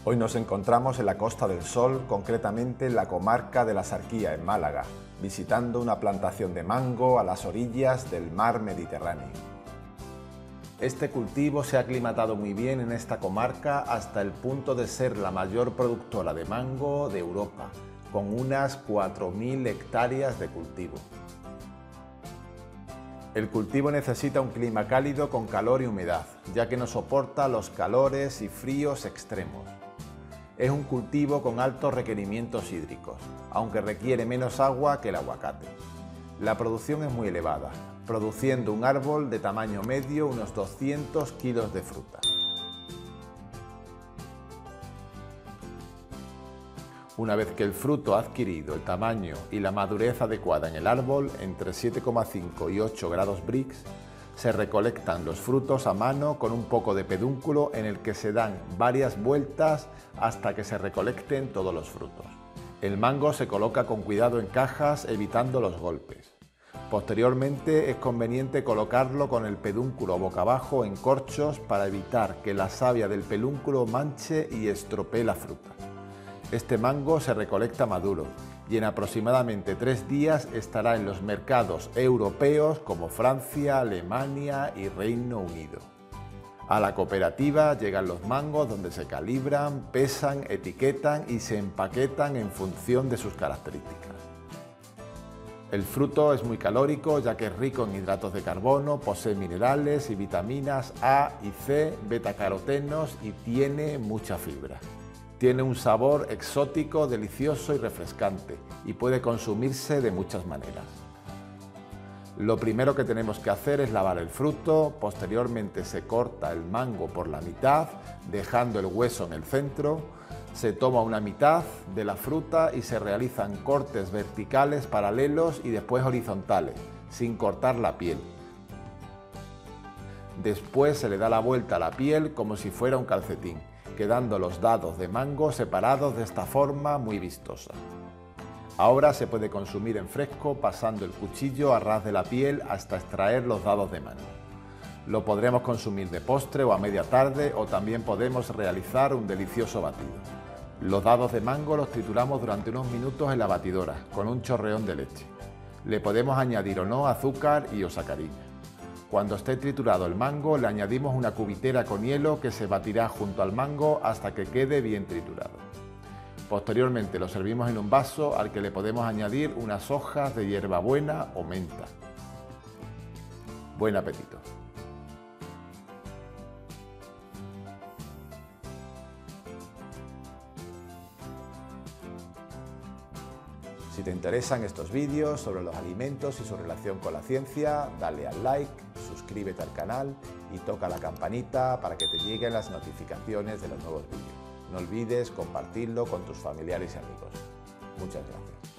Hoy nos encontramos en la Costa del Sol, concretamente en la comarca de la Sarquía, en Málaga, visitando una plantación de mango a las orillas del mar Mediterráneo. Este cultivo se ha aclimatado muy bien en esta comarca hasta el punto de ser la mayor productora de mango de Europa, con unas 4.000 hectáreas de cultivo. El cultivo necesita un clima cálido con calor y humedad, ya que no soporta los calores y fríos extremos. Es un cultivo con altos requerimientos hídricos, aunque requiere menos agua que el aguacate. La producción es muy elevada, produciendo un árbol de tamaño medio unos 200 kilos de fruta. Una vez que el fruto ha adquirido el tamaño y la madurez adecuada en el árbol, entre 7,5 y 8 grados Brix, se recolectan los frutos a mano con un poco de pedúnculo en el que se dan varias vueltas hasta que se recolecten todos los frutos. El mango se coloca con cuidado en cajas, evitando los golpes. Posteriormente es conveniente colocarlo con el pedúnculo boca abajo en corchos para evitar que la savia del pedúnculo manche y estropee la fruta. Este mango se recolecta maduro y en aproximadamente 3 días estará en los mercados europeos como Francia, Alemania y Reino Unido. A la cooperativa llegan los mangos donde se calibran, pesan, etiquetan y se empaquetan en función de sus características. El fruto es muy calórico ya que es rico en hidratos de carbono, posee minerales y vitaminas A y C, betacarotenos y tiene mucha fibra. Tiene un sabor exótico, delicioso y refrescante y puede consumirse de muchas maneras. Lo primero que tenemos que hacer es lavar el fruto, posteriormente se corta el mango por la mitad, dejando el hueso en el centro, se toma una mitad de la fruta y se realizan cortes verticales paralelos y después horizontales, sin cortar la piel. Después se le da la vuelta a la piel como si fuera un calcetín, quedando los dados de mango separados de esta forma muy vistosa. Ahora se puede consumir en fresco pasando el cuchillo a ras de la piel hasta extraer los dados de mango. Lo podremos consumir de postre o a media tarde o también podemos realizar un delicioso batido. Los dados de mango los trituramos durante unos minutos en la batidora con un chorreón de leche. Le podemos añadir o no azúcar y o sacarina. Cuando esté triturado el mango, le añadimos una cubitera con hielo que se batirá junto al mango hasta que quede bien triturado. Posteriormente lo servimos en un vaso al que le podemos añadir unas hojas de hierbabuena o menta. Buen apetito. Si te interesan estos vídeos sobre los alimentos y su relación con la ciencia, dale al like, suscríbete al canal y toca la campanita para que te lleguen las notificaciones de los nuevos vídeos. No olvides compartirlo con tus familiares y amigos. Muchas gracias.